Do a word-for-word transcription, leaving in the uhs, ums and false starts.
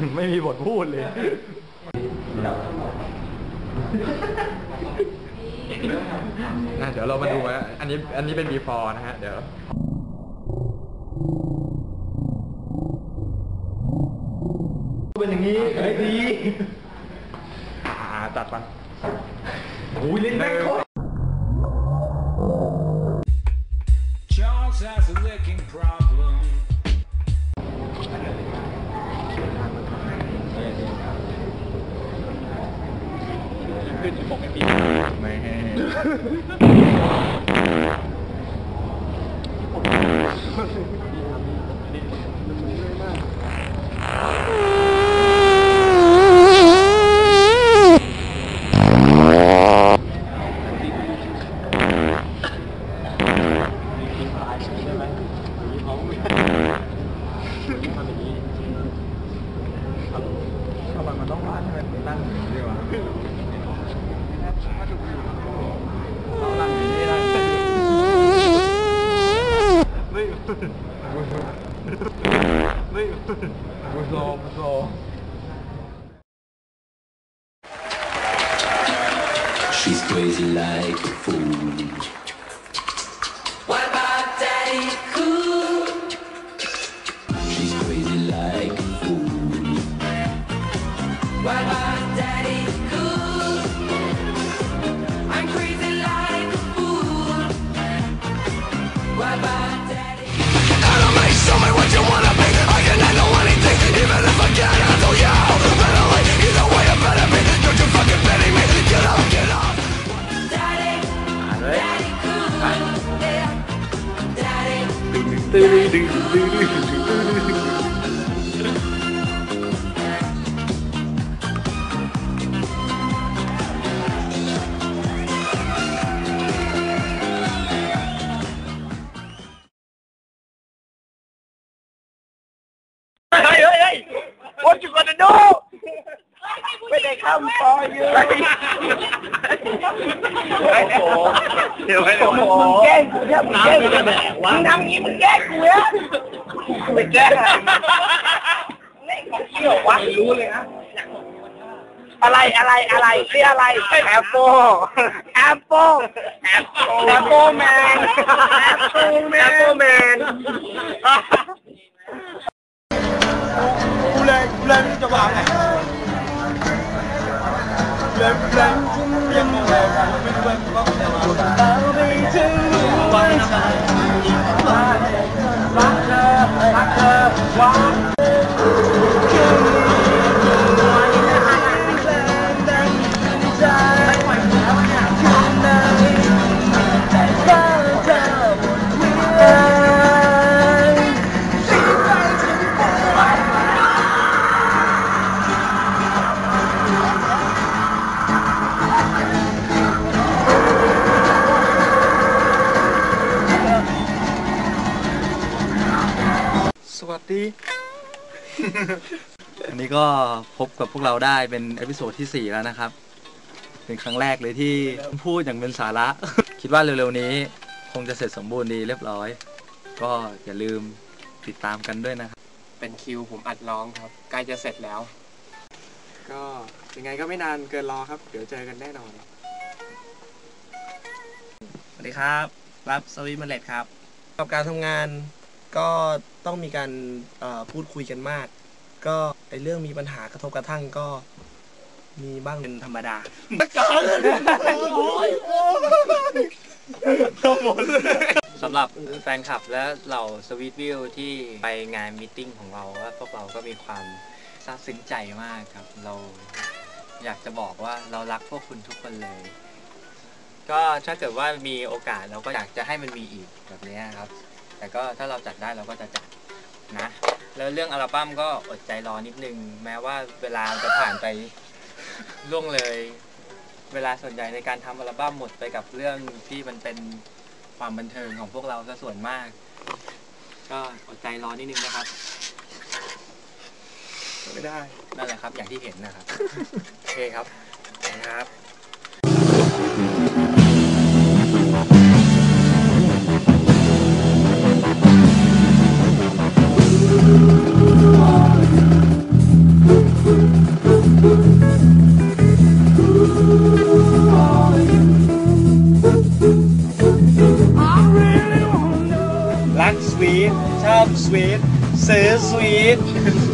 ไม่มีบทพูดเลยนะเดี๋ยวเรามาดูว่าอันนี้อันนี้เป็น before นะฮะเดี๋ยวเป็นอย่างนี้เฮ้ยดีอ่าตัดไปโอ้ยเล่นแม่งโคตร Charles has a licking problem. ขึ้นปกติไม่มันต้องร้านให้มันนั่งอย่างนี้ดีกว่าเรานั่งอย่างนี้ได้ไม่ไม่บุโซบุโซ She's crazy like a fool. What about Daddy Cool? She's crazy like a fool. What about Daddy Cool? I'm crazy like a fool. What about Daddy? Tell me, show me what you wanna be. I can handle anything, even if I can't handle you. Better late, either way I better be. Don't you fucking pity me? Get up, get up. Daddy, Daddy Cool. Daddy. ตื้อดื้อดื้อดื้อเฮ้ยเฮ้ยเฮ้ย What you gonna do ไม่ได้ข้ามฟอยอยู่โอ้โหเดี๋ยวไม่ได้มึงแกล้งกูเนี่ยมึงแกล้งกูมึงทำงี้มึงแกล้งกูเนี่ยไม่แกล้งเล่นของเชี่ยววะรู้เลยนะอะไรอะไรอะไรเรียกอะไรแอปเปิลแอปเปิลแอปเปิลแอปเปิลแมนแอปเปิลแมนแอปเปิลแมนกูเลยกูเลยไม่จะวางไงกูเลยกูเลยยังงงเลยไม่รู้ว่าว่าจะวางเราไม่ถึงวันฉันรักเธอรักเธอหวังสวัสดี อันนี้ก็พบกับพวกเราได้เป็นเอพิโซดที่สี่แล้วนะครับเป็นครั้งแรกเลยที่พูดอย่างเป็นสาระ คิดว่าเร็วๆนี้คงจะเสร็จสมบูรณ์ดีเรียบร้อยก็อย่าลืมติดตามกันด้วยนะครับเป็นคิวผมอัดร้องครับใกล้จะเสร็จแล้วก็ยังไงก็ไม่นานเกินรอครับเดี๋ยวเจอกันแน่นอนสวัสดีครับรับสวีทเมล็ดครับกับการทำงานก็ต้องมีการพูดคุยกันมากก็ไอเรื่องมีปัญหากระทบกระทั่งก็มีบ้างเป็นธรรมดาสำหรับแฟนคลับและเหล่าสวีทวิวที่ไปงานมีตติ้งของเราว่าพวกเราก็มีความซาบซึ้งใจมากครับเราอยากจะบอกว่าเรารักพวกคุณทุกคนเลยก็ถ้าเกิดว่ามีโอกาสเราก็อยากจะให้มันมีอีกแบบนี้ครับแต่ก็ถ้าเราจัดได้เราก็จะจัดนะแล้วเรื่องอัลบั้มก็อดใจรอนิดนึงแม้ว่าเวลาจะผ่านไปล่วงเลยเวลาส่วนใหญ่ในการทำอัลบั้มหมดไปกับเรื่องที่มันเป็นความบันเทิงของพวกเราซะส่วนมากก็อดใจรอนิดนึงนะครับไม่ได้นั่นแหละครับอย่างที่เห็นนะครับโอเคครับนะครับ Thank you. วีทซื้อสวีท